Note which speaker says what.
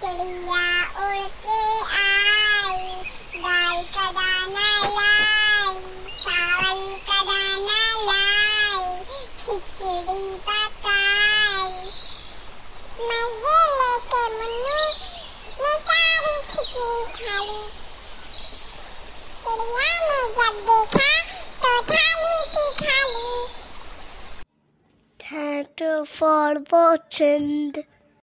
Speaker 1: चिड़िया उड़ के आई, दाल का दाना लाई, चावल का दाना लाई, खिचड़ी पकाई। मजे लेके मुन्नू ने सारी खिचड़ी खा ली। चिड़िया ने जब देखा तो थाली की खाली। Thank you for watching.